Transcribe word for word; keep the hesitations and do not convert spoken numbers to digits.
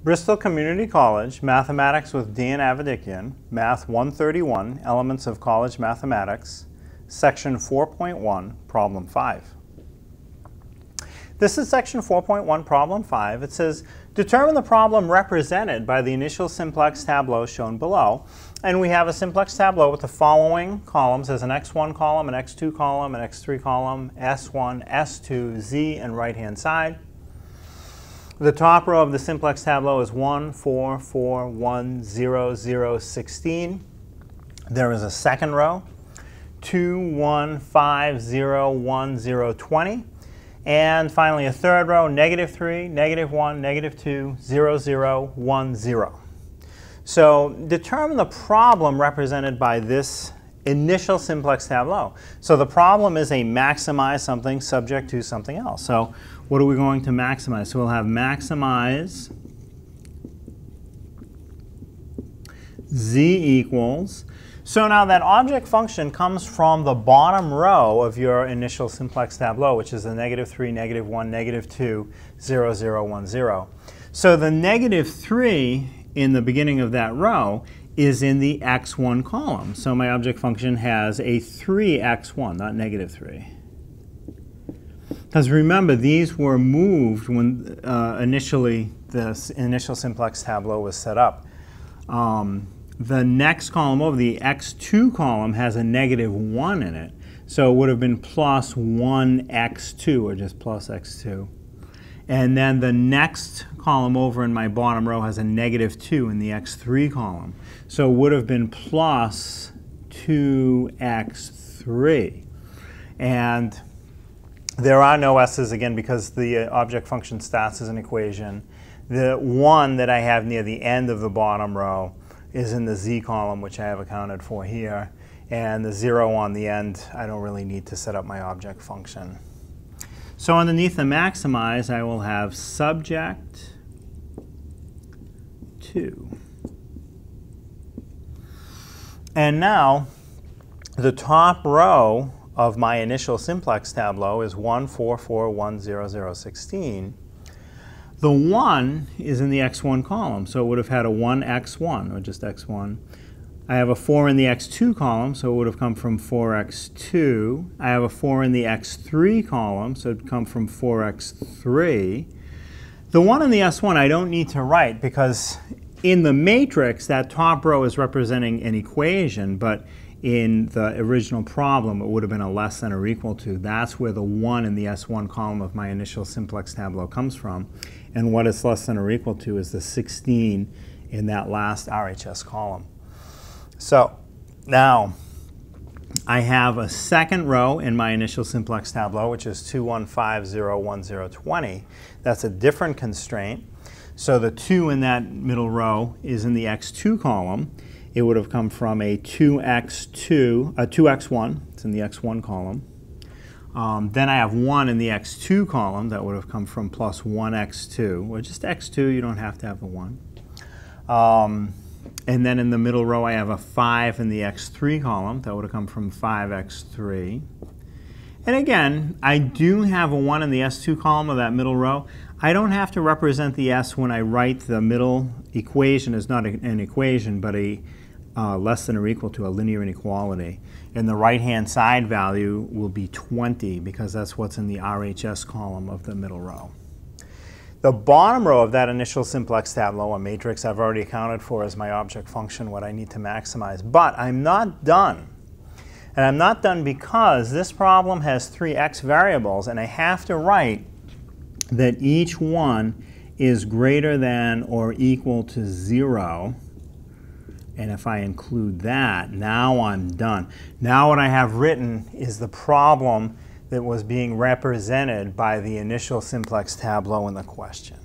Bristol Community College, Mathematics with Dan Avedikian, Math one thirty-one, Elements of College Mathematics, Section four point one, Problem five. This is Section four point one, Problem five. It says, determine the problem represented by the initial simplex tableau shown below. And we have a simplex tableau with the following columns. There's an x one column, an x two column, an x three column, S one, S two, Z, and right-hand side. The top row of the simplex tableau is one, four, four, one, zero, zero, sixteen. There is a second row, two, one, five, zero, one, zero, twenty. And finally a third row, negative three, negative one, negative two, zero, zero, one, zero. So determine the problem represented by this initial simplex tableau. So the problem is a maximize something subject to something else. So what are we going to maximize? So we'll have maximize z equals. So now that object function comes from the bottom row of your initial simplex tableau, which is the negative three, negative one, negative two, zero, zero, one, zero. So the negative three in the beginning of that row is in the x one column. So my object function has a three x one, not negative three. Because remember, these were moved when uh, initially the initial simplex tableau was set up. Um, the next column over, the x two column, has a negative one in it. So it would have been plus one x two, or just plus x two. And then the next column over in my bottom row has a negative two in the x three column. So it would have been plus two x three. And there are no s's, again, because the object function starts as an equation. The one that I have near the end of the bottom row is in the z column, which I have accounted for here. And the zero on the end, I don't really need to set up my object function. So underneath the maximize, I will have subject to. And now, the top row of my initial simplex tableau is one, four, four, one, zero, zero, sixteen. The one is in the x one column, so it would have had a one x one, or just x one. I have a four in the x two column, so it would have come from four x two. I have a four in the x three column, so it would come from four x three. The one in the S one I don't need to write, because in the matrix, that top row is representing an equation, but in the original problem, it would have been a less than or equal to. That's where the one in the S one column of my initial simplex tableau comes from. And what it's less than or equal to is the sixteen in that last R H S column. So now I have a second row in my initial simplex tableau, which is two, one, five, zero, one, zero, twenty. That's a different constraint. So the two in that middle row is in the x two column. It would have come from a two x two, a two x one. It's in the x one column. Um, then I have one in the x two column. That would have come from plus one x two, or just x two. You don't have to have the one. Um, and then in the middle row, I have a five in the x three column. That would have come from five x three. And again, I do have a one in the S two column of that middle row. I don't have to represent the S when I write the middle equation as not an equation, but a uh, less than or equal to a linear inequality. And the right-hand side value will be twenty, because that's what's in the R H S column of the middle row. The bottom row of that initial simplex tableau, a matrix, I've already accounted for as my object function, what I need to maximize. But I'm not done. And I'm not done because this problem has three x variables, and I have to write that each one is greater than or equal to zero. And if I include that, now I'm done. Now what I have written is the problem that was being represented by the initial simplex tableau in the question.